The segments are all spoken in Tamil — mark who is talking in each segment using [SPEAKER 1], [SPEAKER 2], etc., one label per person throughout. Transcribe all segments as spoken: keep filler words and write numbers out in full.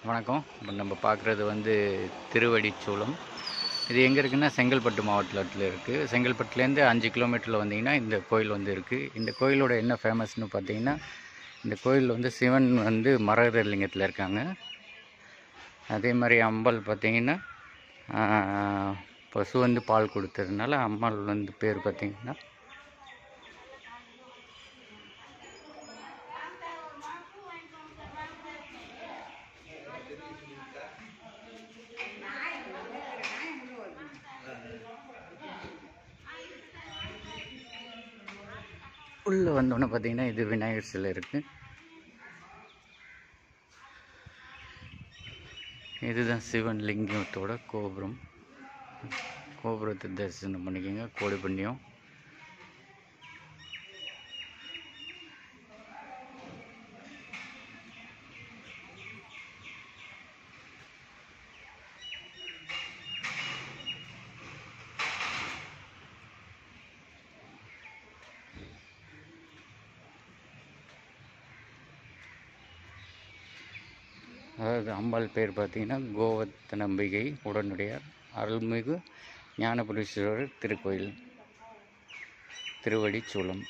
[SPEAKER 1] வணக்கம். இப்போ நம்ம பார்க்குறது வந்து திருவடிச்சூலம். இது எங்கே இருக்குன்னா செங்கல்பட்டு மாவட்டத்தில் இருக்குது. செங்கல்பட்டுலேருந்து அஞ்சு கிலோமீட்டரில் வந்தீங்கன்னா இந்த கோயில் வந்து இருக்குது. இந்த கோயிலோட என்ன ஃபேமஸ்னு பார்த்தீங்கன்னா, இந்த கோயில் வந்து சிவன் வந்து மரகத லிங்கத்தில் இருக்காங்க. அதே மாதிரி அம்பாள் பார்த்தீங்கன்னா பசு வந்து பால் கொடுத்ததுனால அம்பாள் வந்து பேர் பார்த்தீங்கன்னா உள்ளே வந்தோன்னே பார்த்தீங்கன்னா இது விநாயகர் சிலை இருக்குது. இதுதான் சிவன் லிங்கத்தோட கோபுரம். கோபுரத்தை தரிசனம் பண்ணிக்கோங்க. கோடி புண்ணியம். அதாவது அம்பாள் பேர் பார்த்தீங்கன்னா கோவர்த்தனம்பிகை உடனுடையார் அருள்மிகு ஞானபுரீஸ்வரர் திருக்கோயில் திருவடிச்சூலம்.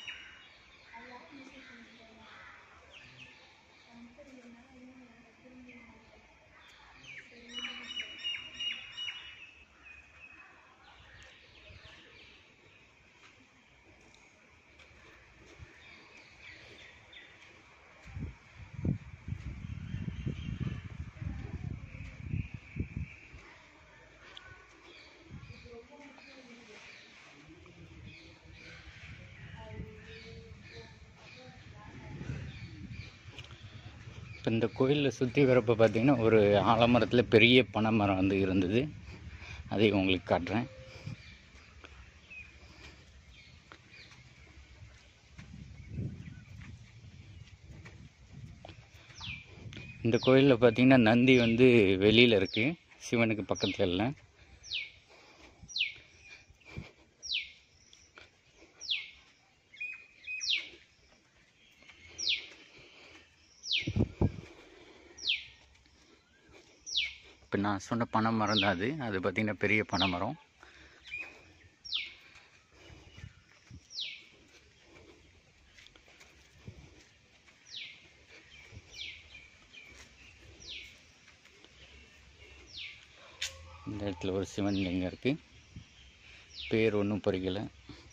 [SPEAKER 1] இப்போ இந்த கோயிலில் சுற்றி வரப்போ பார்த்தீங்கன்னா ஒரு ஆலமரத்தில் பெரிய பனைமரம் வந்து இருந்தது. அதை உங்களுக்கு காட்டுறேன். இந்த கோயிலில் பார்த்தீங்கன்னா நந்தி வந்து வெளியில் இருக்குது, சிவனுக்கு பக்கத்தில் இல்லை. இப்போ நான் சொன்ன பனை மரம் தான் அது. அது பார்த்திங்கன்னா பெரிய பனை மரம். இந்த இடத்துல ஒரு சிவன் லிங்கம் இருக்குது. பேர் ஒன்றும் பொறிக்கலை.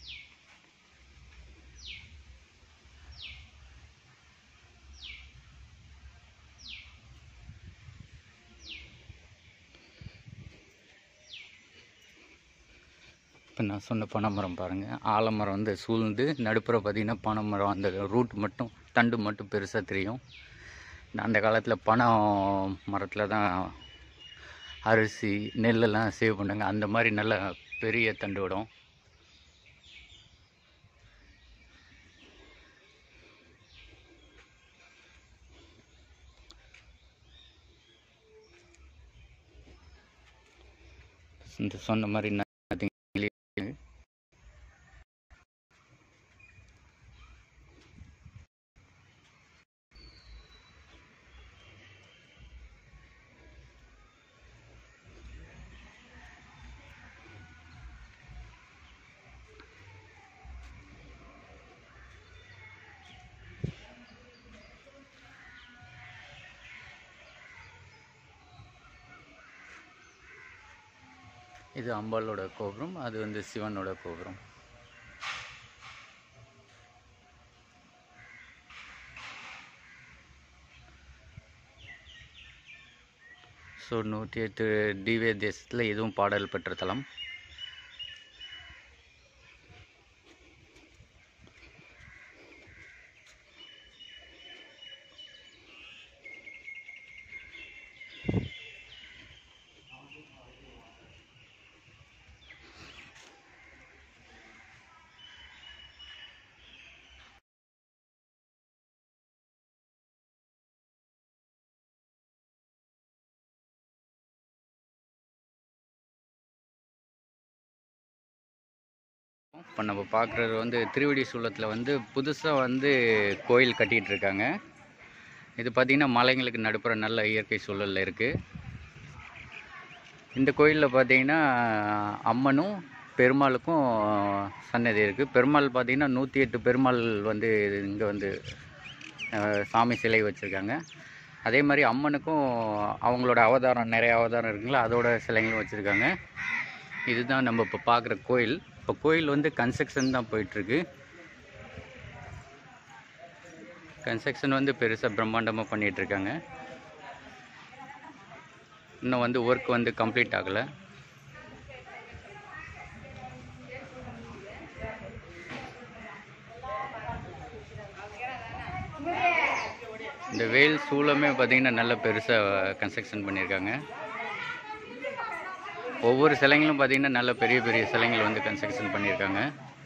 [SPEAKER 1] இப்போ நான் சொன்ன பனைமரம் பாருங்கள். ஆலமரம் வந்து சூழ்ந்து நடுப்புற பார்த்திங்கன்னா பனைமரம், அந்த ரூட் மட்டும் தண்டு மட்டும் பெருசாக தெரியும். அந்த காலத்தில் பனை மரத்தில் தான் அரிசி நெல்லெல்லாம் சேவ் பண்ணாங்க. அந்த மாதிரி நல்ல பெரிய தண்டு விடும். இந்த சொன்ன மாதிரி இது அம்பாளோட கோபுரம், அது வந்து சிவனோட கோபுரம். ஸோ நூற்றி எட்டு திவ்ய தேசத்தில் இதுவும் பாடல் பெற்ற தலம். இப்போ நம்ம பார்க்குறது வந்து திருவடி சூலத்தில் வந்து புதுசாக வந்து கோயில் கட்டிகிட்டு இருக்காங்க. இது பார்த்திங்கன்னா மலைங்களுக்கு நடுப்புற நல்ல இயற்கை சூழலில் இருக்குது. இந்த கோயிலில் பார்த்திங்கன்னா அம்மனும் பெருமாளுக்கும் சன்னதி இருக்குது. பெருமாள் பார்த்திங்கன்னா நூற்றி எட்டு பெருமாள் வந்து இங்கே வந்து சாமி சிலை வச்சுருக்காங்க. அதே மாதிரி அம்மனுக்கும் அவங்களோட அவதாரம் நிறைய அவதாரம் இருக்குங்களா, அதோட சிலைகளும் வச்சுருக்காங்க. இதுதான் நம்ம இப்போ பார்க்குற கோயில். இப்போ கோயில் வந்து கன்ஸ்ட்ரக்ஷன் தான் போயிட்டுருக்கு. கன்ஸ்ட்ரக்ஷன் வந்து பெருசாக பிரம்மாண்டமாக பண்ணிகிட்ருக்காங்க. இன்னும் வந்து ஒர்க் வந்து கம்ப்ளீட் ஆகலை. இந்த வேல் சூளமே பார்த்திங்கன்னா நல்ல பெருசாக கன்ஸ்ட்ரக்ஷன் பண்ணியிருக்காங்க. ஒவ்வொரு சிலைங்களும் பார்த்திங்கன்னா நல்ல பெரிய பெரிய சிலைங்கள் வந்து கன்ஸ்ட்ரக்ஷன் பண்ணியிருக்காங்க.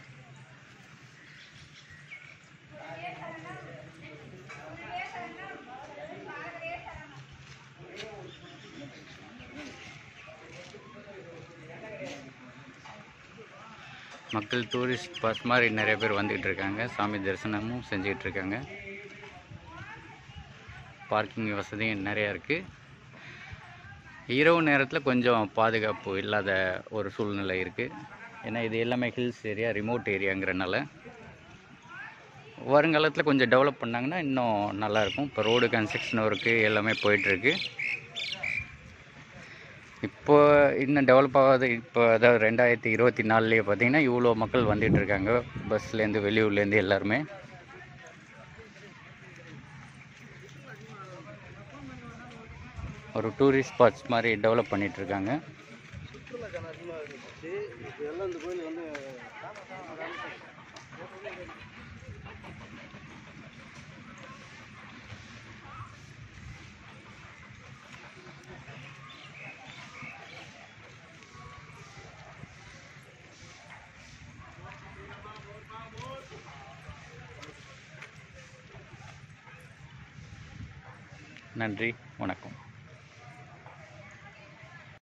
[SPEAKER 1] மக்கள் டூரிஸ்ட் பஸ் மாதிரி நிறைய பேர் வந்துக்கிட்டு இருக்காங்க. சாமி தரிசனமும் செஞ்சுக்கிட்டு இருக்காங்க. பார்க்கிங் வசதியும் நிறையா இருக்குது. இரவு நேரத்தில் கொஞ்சம் பாதுகாப்பு இல்லாத ஒரு சூழ்நிலை இருக்குது. ஏன்னா இது எல்லாமே ஹில்ஸ் ஏரியா, ரிமோட் ஏரியாங்கிறனால. வருங்காலத்தில் கொஞ்சம் டெவலப் பண்ணாங்கன்னா இன்னும் நல்லாயிருக்கும். இப்போ ரோடு கன்ஸ்ட்ரக்ஷன் ஒர்க்கு எல்லாமே போயிட்டுருக்கு. இப்போ இன்னும் டெவலப் ஆகாது. இப்போ அதாவது ரெண்டாயிரத்தி இருபத்தி நாலுலேயே பார்த்திங்கன்னா இவ்வளோ மக்கள் வந்துட்டுருக்காங்க. பஸ்லேருந்து வெளியூர்லேருந்து எல்லாருமே. ஒரு டூரிஸ்ட் ஸ்பாட்ஸ் மாதிரி டெவலப் பண்ணிகிட்ருக்காங்க. நன்றி, வணக்கம்.